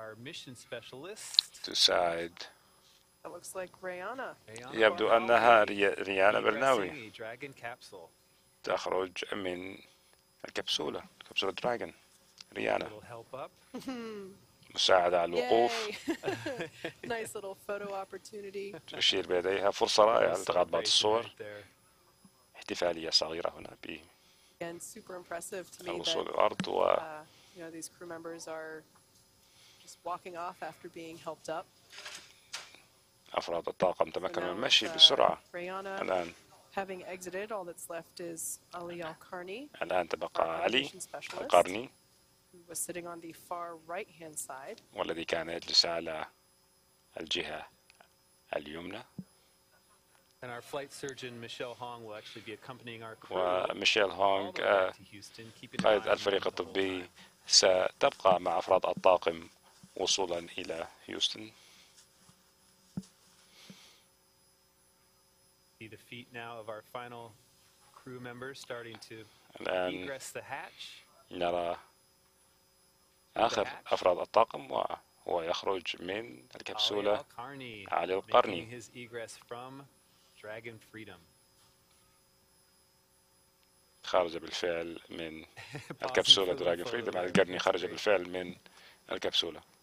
تساعد. That looks like Rihanna. يبدو أنها ريانا برناوي تخرج من الكبسولة، كبسولة دراغون. ريانا مساعدة على الوقوف. Nice little photo opportunity. تشير بيديها، فرصة رائعة لالتقاط بعض الصور. احتفالية صغيرة هنا And super impressive to me بالوصول that للأرض you know, these crew members are just walking off after being helped up. أفراد الطاقم تمكنوا من المشي بسرعة. الآن having exited, all that's left is Ali Al-Qarni. الآن تبقى علي القرني who was sitting on the far right-hand side. والذي كان يجلس على الجهة اليمنى. And our flight surgeon Michelle Hong will actually be accompanying our crew. وميشيل هونغ قائد الفريق الطبي ستبقى مع أفراد الطاقم وصولا إلى هيوستن. See the feet now of our final crew members starting to egress the hatch. نرى آخر أفراد الطاقم وهو يخرج من الكبسولة. علي القرني خرج بالفعل من الكبسولة. دراغون فريدم. علي القرني خرج بالفعل من الكبسولة.